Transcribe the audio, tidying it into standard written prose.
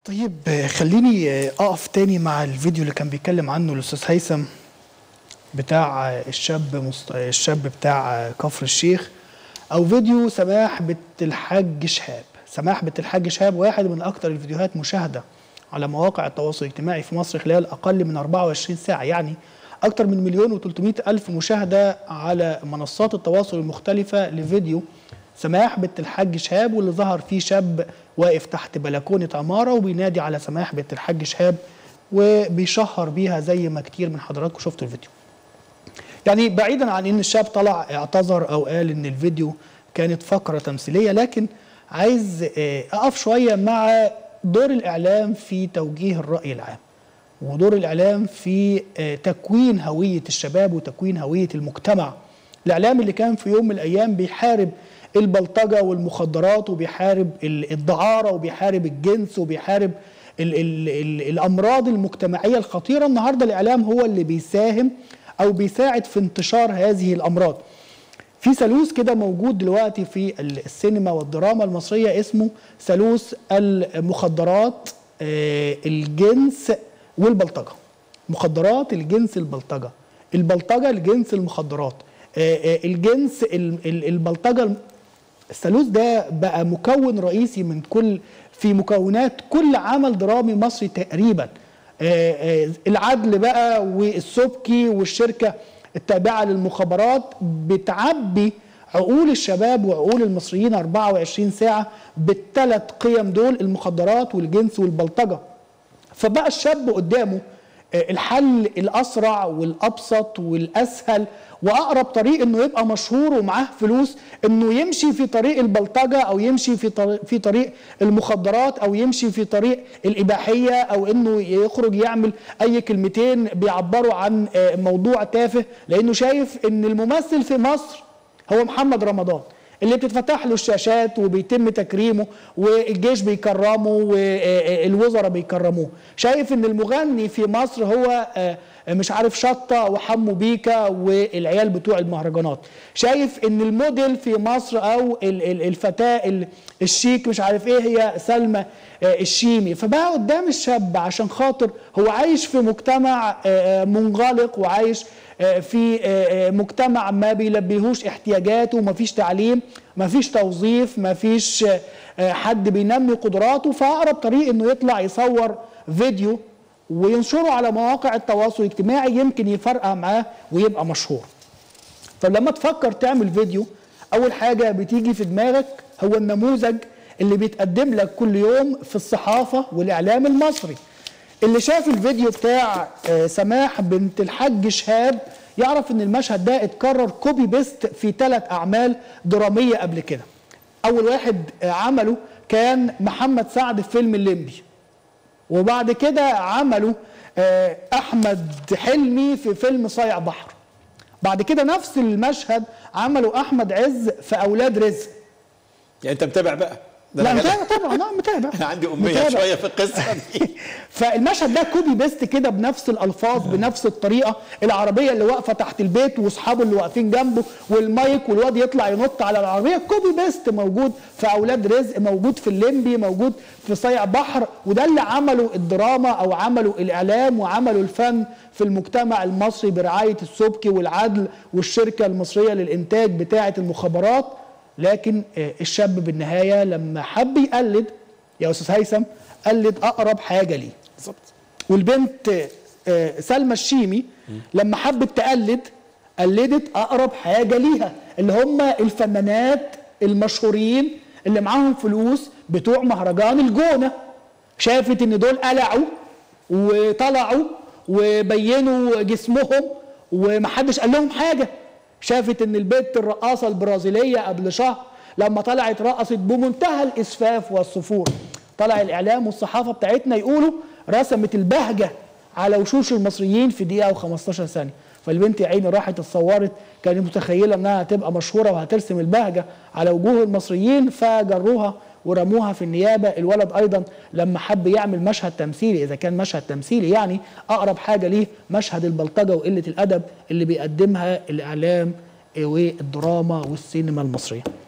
طيب خليني اقف تاني مع الفيديو اللي كان بيتكلم عنه الاستاذ هيثم بتاع الشاب بتاع كفر الشيخ، او فيديو سماح بنت الحاج شهاب. سماح بنت الحاج شهاب واحد من اكثر الفيديوهات مشاهده على مواقع التواصل الاجتماعي في مصر خلال اقل من 24 ساعه، يعني اكثر من 1,300,000 مشاهده على منصات التواصل المختلفه لفيديو سماح بنت الحاج شهاب، واللي ظهر فيه شاب واقف تحت بلكونه عماره وبينادي على سماح بنت الحاج شهاب وبيشهر بيها زي ما كتير من حضراتكم شفتوا الفيديو. يعني بعيدا عن ان الشاب طلع اعتذر او قال ان الفيديو كانت فقره تمثيليه، لكن عايز اقف شويه مع دور الاعلام في توجيه الراي العام، ودور الاعلام في تكوين هويه الشباب وتكوين هويه المجتمع. الاعلام اللي كان في يوم من الايام بيحارب البلطجه والمخدرات وبيحارب الدعاره وبيحارب الجنس وبيحارب الامراض المجتمعيه الخطيره، النهارده الاعلام هو اللي بيساهم او بيساعد في انتشار هذه الامراض. في ثالوث كده موجود دلوقتي في السينما والدراما المصريه اسمه ثالوث المخدرات، الجنس والبلطجه. مخدرات، الجنس، البلطجه. البلطجه، الجنس، المخدرات، الجنس، البلطجه. الثالوث ده بقى مكون رئيسي في مكونات كل عمل درامي مصري تقريبا. العدل بقى والسبكي والشركه التابعه للمخابرات بتعبي عقول الشباب وعقول المصريين 24 ساعه بالثلاث قيم دول، المخدرات والجنس والبلطجه. فبقى الشاب قدامه الحل الاسرع والابسط والاسهل واقرب طريق انه يبقى مشهور ومعاه فلوس، انه يمشي في طريق البلطجه او يمشي في طريق المخدرات او يمشي في طريق الاباحيه، او انه يخرج يعمل اي كلمتين بيعبروا عن موضوع تافه، لانه شايف ان الممثل في مصر هو محمد رمضان اللي بتتفتح له الشاشات وبيتم تكريمه والجيش بيكرمه والوزراء بيكرموه. شايف ان المغني في مصر هو مش عارف شطة وحمو بيكا والعيال بتوع المهرجانات. شايف ان الموديل في مصر او الفتاة الشيك مش عارف ايه هي سلمى الشيمي. فبقى قدام الشاب عشان خاطر هو عايش في مجتمع منغلق وعايش في مجتمع ما بيلبيهوش احتياجاته، مفيش تعليم، مفيش توظيف، مفيش حد بينمي قدراته، فأقرب طريق انه يطلع يصور فيديو وينشره على مواقع التواصل الاجتماعي يمكن يفرقع معاه ويبقى مشهور. فلما تفكر تعمل فيديو، اول حاجة بتيجي في دماغك هو النموذج اللي بيتقدم لك كل يوم في الصحافة والاعلام المصري. اللي شاف الفيديو بتاع سماح بنت الحاج شهاب يعرف ان المشهد ده اتكرر كوبي بيست في 3 اعمال درامية قبل كده. اول واحد عمله كان محمد سعد في فيلم الليمبي، وبعد كده عمله احمد حلمي في فيلم صايع بحر. بعد كده نفس المشهد عمله احمد عز في اولاد رزق. يعني انت متابع بقى؟ لا متابع طبعا، لا متابع. انا عندي اميه شويه في القصه دي. فالمشهد ده كوبي بيست كده بنفس الالفاظ بنفس الطريقه، العربيه اللي واقفه تحت البيت واصحابه اللي واقفين جنبه والمايك والواد يطلع ينط على العربيه، كوبي بيست موجود في اولاد رزق، موجود في الليمبي، موجود في صايع بحر. وده اللي عمله الدراما او عمله الاعلام وعمله الفن في المجتمع المصري برعايه السبكي والعدل والشركه المصريه للانتاج بتاعه المخابرات. لكن الشاب بالنهايه لما حب يقلد يا استاذ هيثم قلد اقرب حاجه ليه بالظبط. والبنت سلمى الشيمي لما حبت تقلد قلدت اقرب حاجه ليها، اللي هم الفنانات المشهورين اللي معاهم فلوس بتوع مهرجان الجونه. شافت ان دول قلعوا وطلعوا وبينوا جسمهم ومحدش قال لهم حاجه. شافت ان البنت الرقاصه البرازيليه قبل شهر لما طلعت رقصت بمنتهى الاسفاف والسفور، طلع الاعلام والصحافه بتاعتنا يقولوا رسمت البهجه على وشوش المصريين في دقيقه و15 ثانيه. فالبنت يا عيني راحت اتصورت، كانت متخيله انها هتبقى مشهوره وهترسم البهجه على وجوه المصريين، فجروها ورموها في النيابه. الولد ايضا لما حب يعمل مشهد تمثيلي، اذا كان مشهد تمثيلي يعني اقرب حاجه ليه مشهد البلطجه وقله الادب اللي بيقدمها الاعلام والدراما والسينما المصريه.